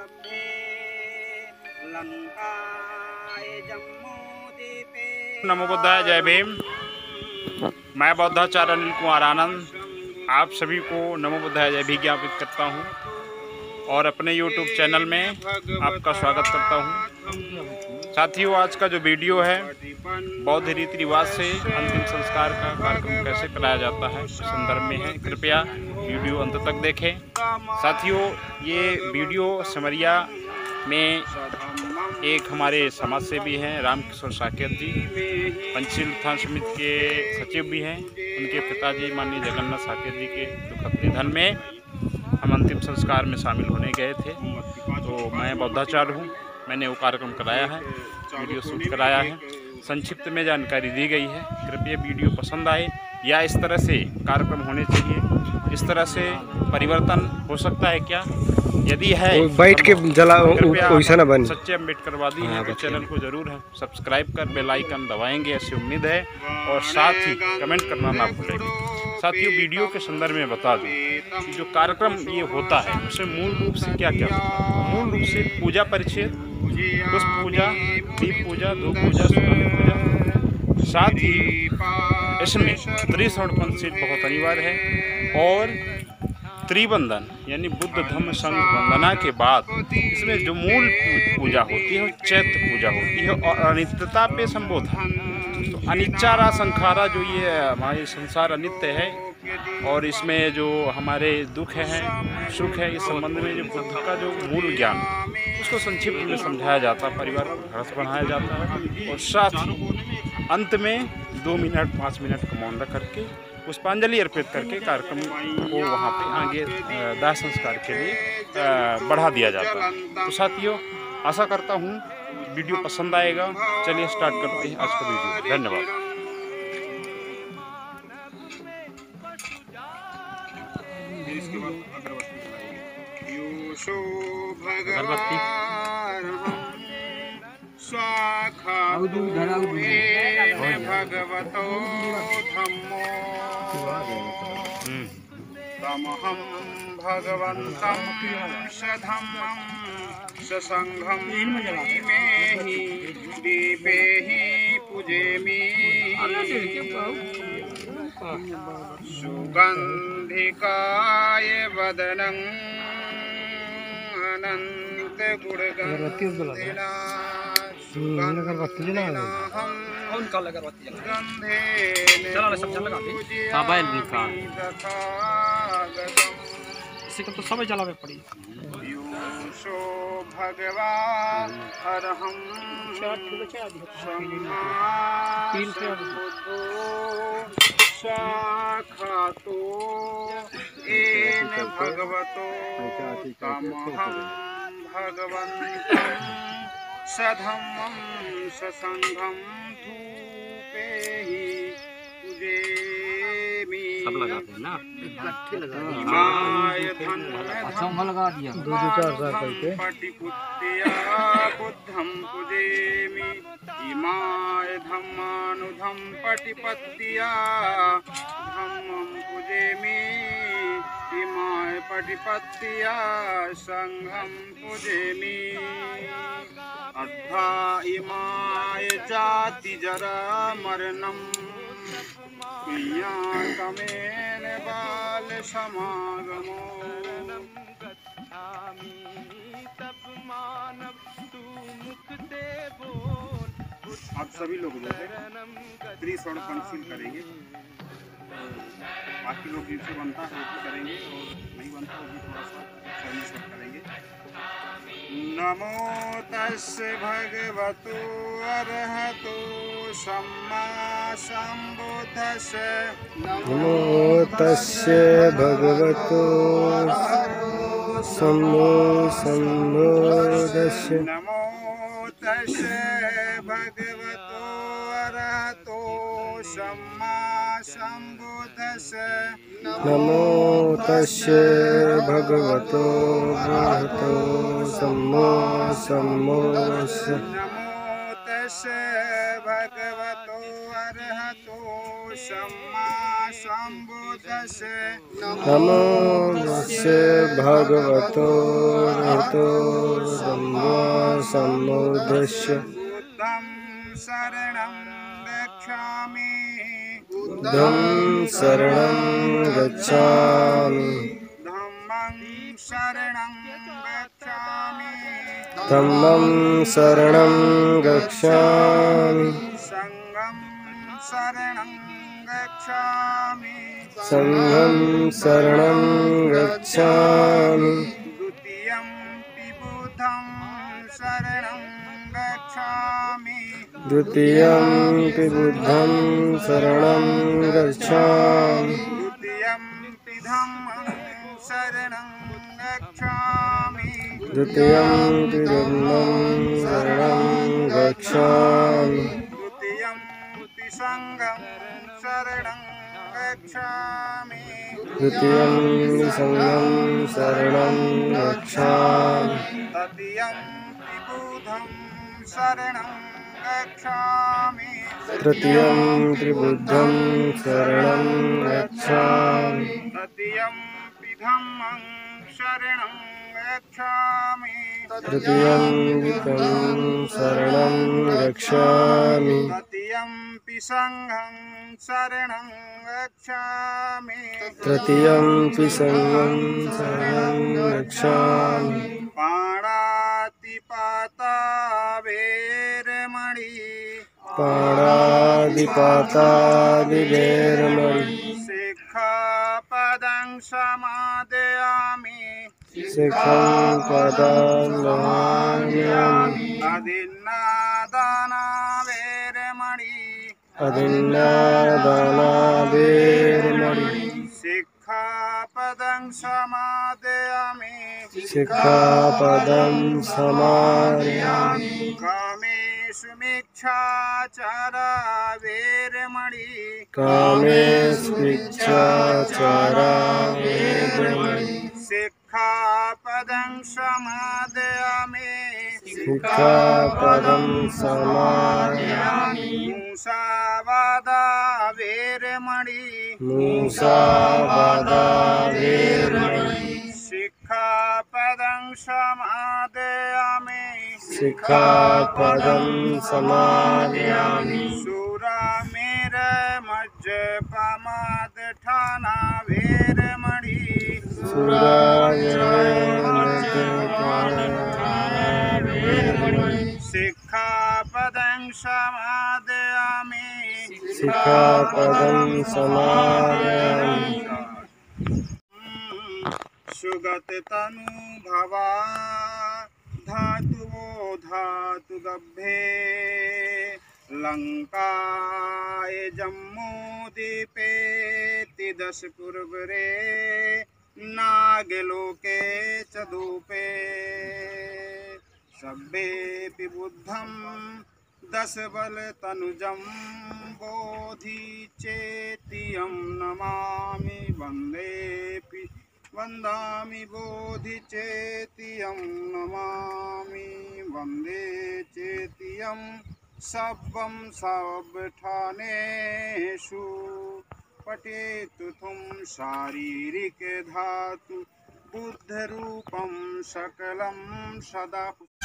नमो बुद्धाय, जय भीम। मैं बौद्धाचार्य अनिल कुमार आनंद आप सभी को नमो बुद्धाय जय भी ज्ञापित करता हूँ और अपने YouTube चैनल में आपका स्वागत करता हूँ। साथियों, आज का जो वीडियो है बौद्ध रीति रिवाज से अंतिम संस्कार का कार्यक्रम कैसे कराया जाता है इस संदर्भ में है। कृपया वीडियो अंत तक देखें। साथियों, ये वीडियो सिमरिया में एक हमारे समाज सेवी हैं रामकिशोर साकेत जी, पंचशील उत्थान समिति के सचिव भी हैं। उनके पिताजी माननीय जगन्नाथ साकेत जी के दुखद निधन में हम अंतिम संस्कार में शामिल होने गए थे। तो मैं बौद्धाचार्य हूँ, मैंने वो कार्यक्रम कराया है, वीडियो शूट कराया है, संक्षिप्त में जानकारी दी गई है। कृपया वीडियो पसंद आए या इस तरह से कार्यक्रम होने चाहिए, इस तरह से परिवर्तन हो सकता है क्या, यदि है बैठ के जला वैसा ना बने। सच्चे अम्बेडकरवादी हैं तो चैनल को जरूर है सब्सक्राइब कर बेल आइकन दबाएंगे, ऐसी उम्मीद है। और साथ ही कमेंट करना ना भूलेंगे। साथियों, वीडियो के संदर्भ में बता दूं कि जो कार्यक्रम ये होता है उसमें मूल रूप से क्या क्या होता है। मूल रूप से पूजा परिच्छेद, पुष्प पूजा, दीप पूजा, धूप पूजा, सुगंध पूजा, साथ ही इसमें त्रिश्रवण पंचशील बहुत अनिवार्य है। और त्रिबंधन यानी बुद्ध धम्म संघ वंदना के बाद इसमें जो मूल पूजा होती है वो चैत्य पूजा होती है और अनित्यता पे संबोधन। तो अनिच्चारा संखारा, जो ये हमारे संसार अनित्य है और इसमें जो हमारे दुख है सुख है, इस संबंध में जो बुद्ध का जो मूल ज्ञान उसको संक्षिप्त में समझाया जाता है, परिवार को ढांढस बनाया जाता है। और साथ ही अंत में 2 मिनट 5 मिनट का मौन रख करके पुष्पांजलि अर्पित करके कार्यक्रम को वहाँ पे आगे दाह संस्कार के लिए बढ़ा दिया जाता है। तो साथियों, आशा करता हूँ वीडियो पसंद आएगा। चलिए स्टार्ट करते हैं आज का वीडियो। धन्यवाद। भगवतो धम्मो तमहं भगवन्तं सधम्मं ससंघं इमेहि दीपेहि पूजेमि सुगन्धिकाय वदनं अनंत गुणगन्धिना तो सब जलावे पड़ी। भगवान अरहं साखातो एन भगवतो तमहं भगवन्तं सधम्मं ससंघं धूपेहि पूजेमि। सब लगाते हैं ना, इमाय लगा दिया 2-4 करके पटिपुत्या बुद्धं पूजेमि। इमाय धम्मानुधं पटिपत्या धम्मं पूजेमि। इमाय पटिपत्या संघं पूजेमि। अद्धा इमाय जाति जरा मरणं पुण्यातमेन बाल समागमो। आप सभी लोग जो है त्रिश्रवण पंचशील करेंगे। बाकी लोग जिनसे बनता है वो करेंगे और नहीं बनता वो भी थोड़ा सा शर्म करेंगे। नमो तस्से भगवतो अरहतो सम्मा संबुद्धस्से। नमो तस्से भगवतो सम्मा संबुद्धस्से। नमो तस्से भगवतो अरहतो सम्मा संबुद्धस्से। नमो तस्से भगवतो अरहतो सम्मा संबुद्धस्से। नमो तस्से भगवतो अरहतो सम्मा नमो तस्यै भगवतो अरहतो सम्मा सम्बुद्धस्य बुद्धं शरणं गच्छामि धम्मं शरणं गच्छामि संघं शरणं गच्छामि द्वितीयं बुद्धं शरणं गच्छामि द्वितीयं धम्मं शरणं गच्छामि द्वितीयं संघं शरणं गच्छामि तृतीयं त्रिबुद्धं शरणं गच्छामि तृतीयं वितं शरणं गच्छामि तृतीयं पि संघं शरणं गच्छामि पाणातिपातादिवेरमणि सिक्खं पदं अदिन्नादानावेरमणि सिक्खापदं समादयामि कामेष्विच्छाचारावेरमणि सिक्खापदं समादयामि मूसावादावेरमणि सिक्खापदं समादयामि सिक्खापदं समादयामि सुगत तनु भवा धातुवो धातु गभ्भे लंकाय जम्मूदीपेति 10 पूर्वरे नागलोके च धूपे सभ्येऽपि बुद्धं 10 बल तनुजं बोधि चेतियं नमामि वन्दामि बोधि चेतियं नमामि वन्दे चेतियं सब्बं सब्ठानेषु पठेतु तुम शारीरिक धातु बुद्धरूपं सकलं सदा